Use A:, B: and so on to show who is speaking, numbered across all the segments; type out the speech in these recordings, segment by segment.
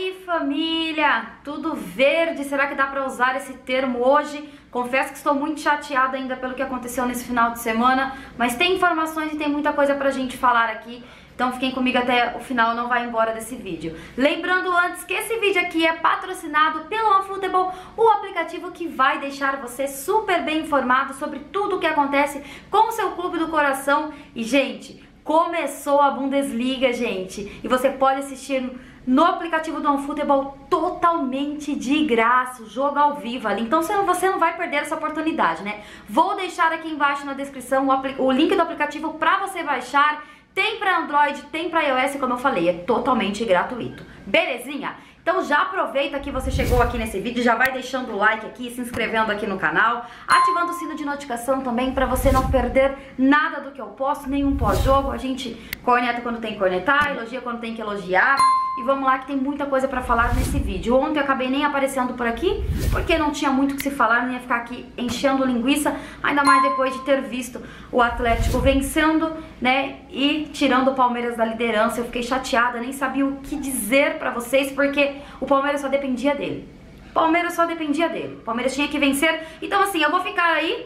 A: aí, família, tudo verde? Será que dá pra usar esse termo hoje? Confesso que estou muito chateada ainda pelo que aconteceu nesse final de semana, mas tem informações e tem muita coisa pra gente falar aqui, então fiquem comigo até o final, não vai embora desse vídeo. Lembrando antes que esse vídeo aqui é patrocinado pelo OneFootball, o aplicativo que vai deixar você super bem informado sobre tudo o que acontece com o seu clube do coração. E, gente, começou a Bundesliga, gente, e você pode assistir no aplicativo do OneFootball totalmente de graça, o jogo ao vivo ali. Então você não vai perder essa oportunidade, né? Vou deixar aqui embaixo na descrição o link do aplicativo para você baixar. Tem para Android, tem para iOS, como eu falei, é totalmente gratuito. Belezinha? Então já aproveita que você chegou aqui nesse vídeo, já vai deixando o like aqui, se inscrevendo aqui no canal, ativando o sino de notificação também para você não perder nada do que eu posto, nenhum pós-jogo. A gente corneta quando tem que cornetar, elogia quando tem que elogiar. E vamos lá que tem muita coisa pra falar nesse vídeo. Ontem eu acabei nem aparecendo por aqui, porque não tinha muito o que se falar, não ia ficar aqui enchendo linguiça, ainda mais depois de ter visto o Atlético vencendo, né, e tirando o Palmeiras da liderança. Eu fiquei chateada, nem sabia o que dizer pra vocês, porque o Palmeiras só dependia dele. O Palmeiras só dependia dele. O Palmeiras tinha que vencer. Então assim, eu vou ficar aí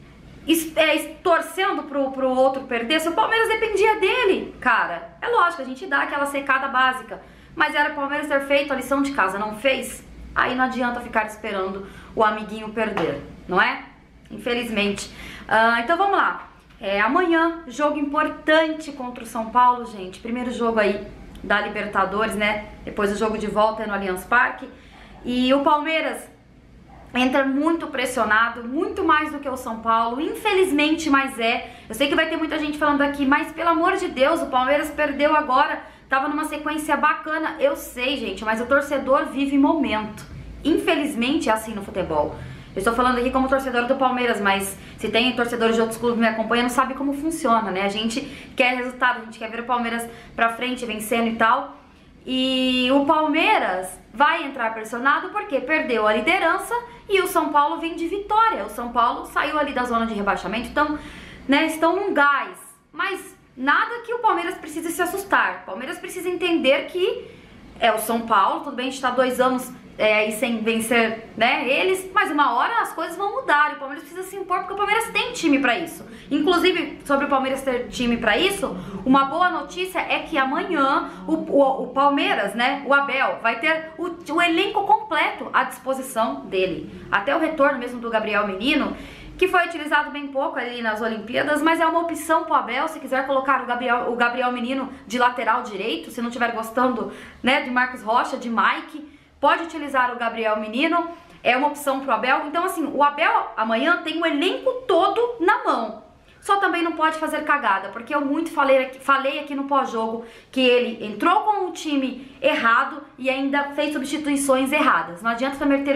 A: torcendo pro outro perder, se o Palmeiras dependia dele, cara. É lógico, a gente dá aquela secada básica, mas era o Palmeiras ter feito a lição de casa, não fez? Aí não adianta ficar esperando o amiguinho perder, não é? Infelizmente. Então vamos lá. Amanhã, jogo importante contra o São Paulo, gente. Primeiro jogo aí da Libertadores, né? Depois o jogo de volta é no Allianz Parque. E o Palmeiras entra muito pressionado, muito mais do que o São Paulo, infelizmente, mas eu sei que vai ter muita gente falando aqui, mas pelo amor de Deus, o Palmeiras perdeu agora, tava numa sequência bacana, eu sei, gente, mas o torcedor vive momento, infelizmente é assim no futebol. Eu estou falando aqui como torcedor do Palmeiras, mas se tem torcedores de outros clubes me acompanhando, sabe como funciona, né? A gente quer resultado, a gente quer ver o Palmeiras pra frente, vencendo e tal. E o Palmeiras vai entrar pressionado porque perdeu a liderança e o São Paulo vem de vitória. O São Paulo saiu ali da zona de rebaixamento, então, né, estão num gás. Mas nada que o Palmeiras precise se assustar. O Palmeiras precisa entender que é o São Paulo, tudo bem, a gente está 2 anos aí sem vencer, né, eles, mas uma hora as coisas vão mudar e o Palmeiras precisa se impor porque o Palmeiras tem time pra isso. Inclusive, sobre o Palmeiras ter time pra isso, uma boa notícia é que amanhã o Palmeiras, né, o Abel, vai ter o elenco completo à disposição dele. Até o retorno mesmo do Gabriel Menino, que foi utilizado bem pouco ali nas Olimpíadas, mas é uma opção pro Abel, se quiser colocar o Gabriel Menino de lateral direito, se não estiver gostando, né, de Marcos Rocha, de Mike, pode utilizar o Gabriel Menino, é uma opção pro Abel. Então assim, o Abel amanhã tem o elenco todo na mão. Só também não pode fazer cagada, porque eu muito falei aqui no pós-jogo que ele entrou com o time errado e ainda fez substituições erradas. Não adianta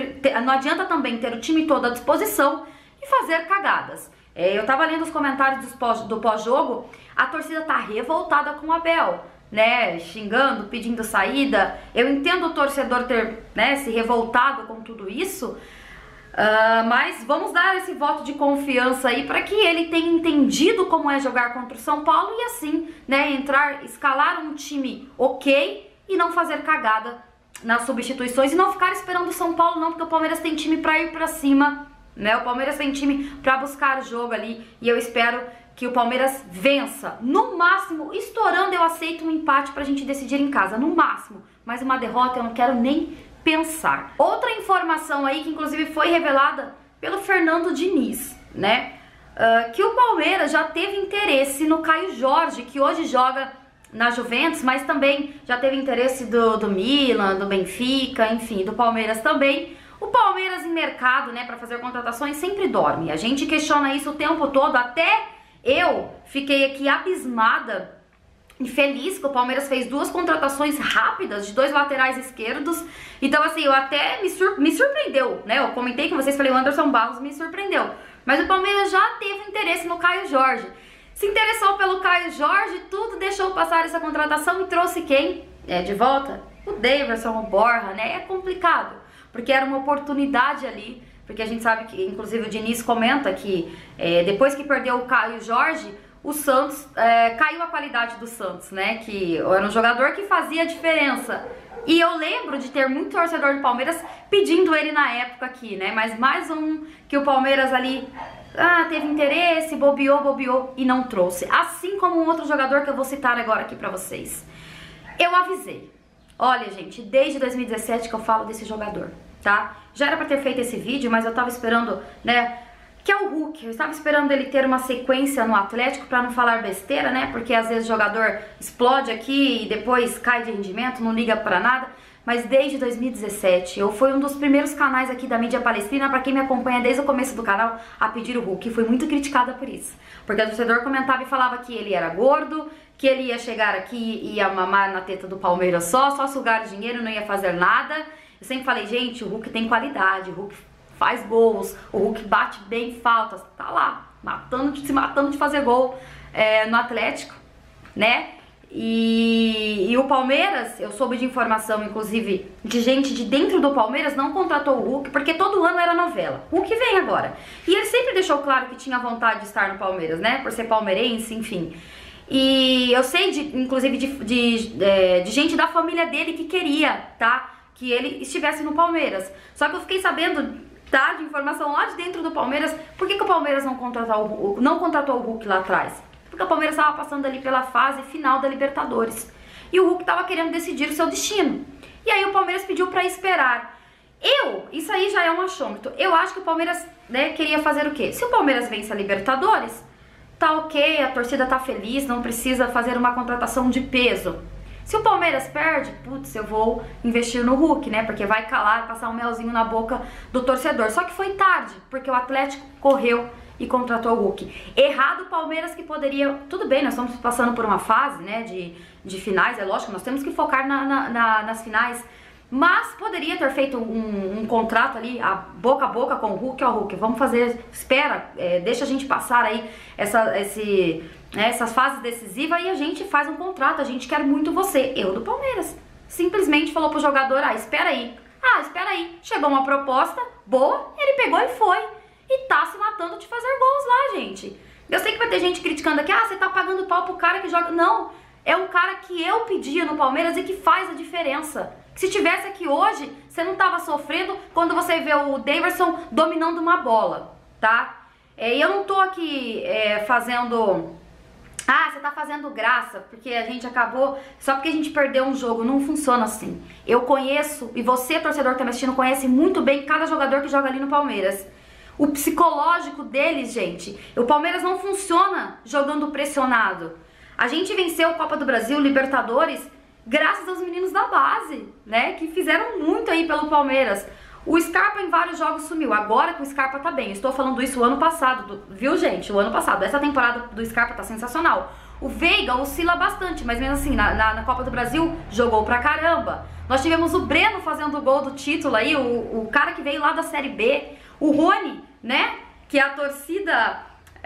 A: também ter o time todo à disposição e fazer cagadas. Eu tava lendo os comentários do pós-jogo, a torcida tá revoltada com o Abel, né, xingando, pedindo saída. Eu entendo o torcedor ter, né, se revoltado com tudo isso, mas vamos dar esse voto de confiança aí para que ele tenha entendido como é jogar contra o São Paulo e assim, né, escalar um time ok e não fazer cagada nas substituições e não ficar esperando o São Paulo não, porque o Palmeiras tem time para ir para cima, né, o Palmeiras tem time para buscar o jogo ali e eu espero que o Palmeiras vença. No máximo, estourando, eu aceito um empate pra gente decidir em casa. No máximo. Mas uma derrota eu não quero nem pensar. Outra informação aí, que inclusive foi revelada pelo Fernando Diniz, né? Que o Palmeiras já teve interesse no Caio Jorge, que hoje joga na Juventus, mas também já teve interesse do Milan, do Benfica, enfim, do Palmeiras também. O Palmeiras em mercado, né, pra fazer contratações sempre dorme. A gente questiona isso o tempo todo, até eu fiquei aqui abismada e feliz que o Palmeiras fez 2 contratações rápidas de 2 laterais esquerdos. Então assim, eu até me surpreendeu, né? Eu comentei com vocês, falei, o Anderson Barros me surpreendeu. Mas o Palmeiras já teve interesse no Caio Jorge. Se interessou pelo Caio Jorge, tudo deixou passar essa contratação e trouxe quem? De volta? O Daverson, o Borja, né? É complicado, porque era uma oportunidade ali. Porque a gente sabe que, inclusive, o Diniz comenta que depois que perdeu o Caio Jorge, o Santos, caiu a qualidade do Santos, né? Que era um jogador que fazia diferença. E eu lembro de ter muito torcedor do Palmeiras pedindo ele na época aqui, né? Mas mais um que o Palmeiras ali teve interesse, bobeou e não trouxe. Assim como um outro jogador que eu vou citar agora aqui pra vocês. Eu avisei. Olha, gente, desde 2017 que eu falo desse jogador, tá? Já era pra ter feito esse vídeo, mas eu tava esperando, né? Que é o Hulk. Eu estava esperando ele ter uma sequência no Atlético pra não falar besteira, né? Porque às vezes o jogador explode aqui e depois cai de rendimento, não liga pra nada. Mas desde 2017, eu fui um dos primeiros canais aqui da mídia palestrina, pra quem me acompanha desde o começo do canal, a pedir o Hulk. E fui muito criticada por isso. Porque o torcedor comentava e falava que ele era gordo, que ele ia chegar aqui e ia mamar na teta do Palmeiras só sugar dinheiro, não ia fazer nada. Eu sempre falei, gente, o Hulk tem qualidade, o Hulk faz gols, o Hulk bate bem faltas, tá lá, se matando de fazer gol no Atlético, né? E o Palmeiras, eu soube de informação, inclusive, de gente de dentro do Palmeiras não contratou o Hulk, porque todo ano era novela. O Hulk vem agora. E ele sempre deixou claro que tinha vontade de estar no Palmeiras, né? Por ser palmeirense, enfim. E eu sei, inclusive, de gente da família dele que queria, tá? Que ele estivesse no Palmeiras. Só que eu fiquei sabendo, tá, de informação lá de dentro do Palmeiras, por que o Palmeiras não contratou o Hulk lá atrás? Porque o Palmeiras estava passando ali pela fase final da Libertadores. E o Hulk estava querendo decidir o seu destino. E aí o Palmeiras pediu para esperar. Isso aí já é um achômetro. Eu acho que o Palmeiras, né, queria fazer o quê? Se o Palmeiras vence a Libertadores, tá ok, a torcida tá feliz, não precisa fazer uma contratação de peso. Se o Palmeiras perde, putz, eu vou investir no Hulk, né? Porque vai calar, passar um melzinho na boca do torcedor. Só que foi tarde, porque o Atlético correu e contratou o Hulk. Errado o Palmeiras, que poderia... Tudo bem, nós estamos passando por uma fase, né, de finais, é lógico, nós temos que focar nas finais. Mas poderia ter feito um contrato ali, boca a boca com o Hulk. Ó, Hulk, vamos fazer, espera, deixa a gente passar aí essas fases decisivas e a gente faz um contrato, a gente quer muito você. Eu do Palmeiras. Simplesmente falou pro jogador, espera aí. Espera aí. Chegou uma proposta boa, ele pegou e foi. E tá se matando de fazer gols lá, gente. Eu sei que vai ter gente criticando aqui, você tá pagando pau pro cara que joga. Não, é um cara que eu pedia no Palmeiras e que faz a diferença. Se tivesse aqui hoje, você não tava sofrendo quando você vê o Daverson dominando uma bola, tá? E eu não tô aqui fazendo... você tá fazendo graça, porque a gente acabou... Só porque a gente perdeu um jogo, não funciona assim. Eu conheço, e você, torcedor que tá me assistindo, conhece muito bem cada jogador que joga ali no Palmeiras. O psicológico deles, gente, o Palmeiras não funciona jogando pressionado. A gente venceu a Copa do Brasil, Libertadores, graças aos meninos da base, né, que fizeram muito aí pelo Palmeiras. O Scarpa em vários jogos sumiu, agora que o Scarpa tá bem, eu estou falando isso o ano passado, viu, gente? O ano passado, essa temporada do Scarpa tá sensacional. O Veiga oscila bastante, mas mesmo assim, na Copa do Brasil, jogou pra caramba. Nós tivemos o Breno fazendo o gol do título aí, o cara que veio lá da Série B. O Rony, né, que a torcida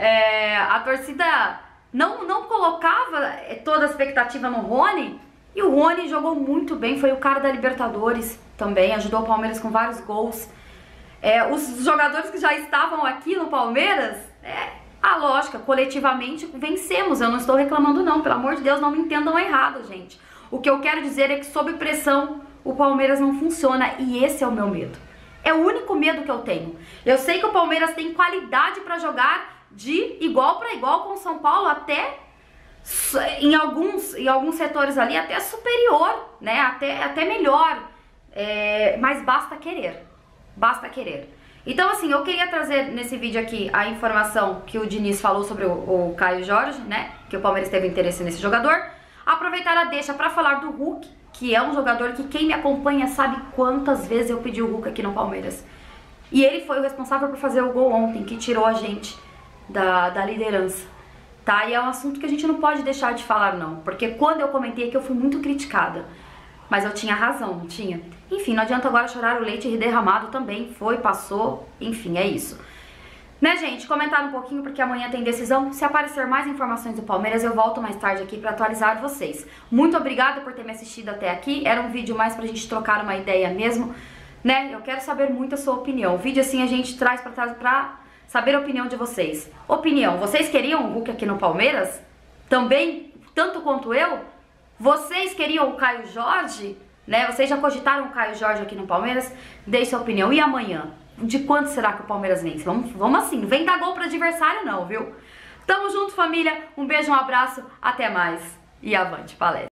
A: não colocava toda a expectativa no Rony. E o Rony jogou muito bem, foi o cara da Libertadores também, ajudou o Palmeiras com vários gols. Os jogadores que já estavam aqui no Palmeiras, a lógica, coletivamente vencemos, eu não estou reclamando não, pelo amor de Deus, não me entendam errado, gente. O que eu quero dizer é que sob pressão o Palmeiras não funciona e esse é o meu medo. É o único medo que eu tenho. Eu sei que o Palmeiras tem qualidade para jogar de igual para igual com o São Paulo, até... Em alguns setores ali até superior, né? Até melhor, mas basta querer, Então assim, eu queria trazer nesse vídeo aqui a informação que o Diniz falou sobre o Caio Jorge, né? Que o Palmeiras teve interesse nesse jogador. Aproveitar a deixa para falar do Hulk, que é um jogador que quem me acompanha sabe quantas vezes eu pedi o Hulk aqui no Palmeiras. E ele foi o responsável por fazer o gol ontem, que tirou a gente da liderança. Tá? E é um assunto que a gente não pode deixar de falar não, porque quando eu comentei aqui eu fui muito criticada, mas eu tinha razão, não tinha? Enfim, não adianta agora chorar o leite derramado também, passou, enfim, é isso. Né, gente? Comentar um pouquinho porque amanhã tem decisão, se aparecer mais informações do Palmeiras eu volto mais tarde aqui pra atualizar vocês. Muito obrigada por ter me assistido até aqui, era um vídeo mais pra gente trocar uma ideia mesmo, né? Eu quero saber muito a sua opinião, o vídeo assim a gente traz pra saber a opinião de vocês. Opinião, vocês queriam o Hulk aqui no Palmeiras? Também, tanto quanto eu? Vocês queriam o Caio Jorge? Né? Vocês já cogitaram o Caio Jorge aqui no Palmeiras? Deixe sua opinião. E amanhã? De quanto será que o Palmeiras vence? Vamos assim, não vem dar gol pro adversário não, viu? Tamo junto, família. Um beijo, um abraço, até mais. E avante, palestra.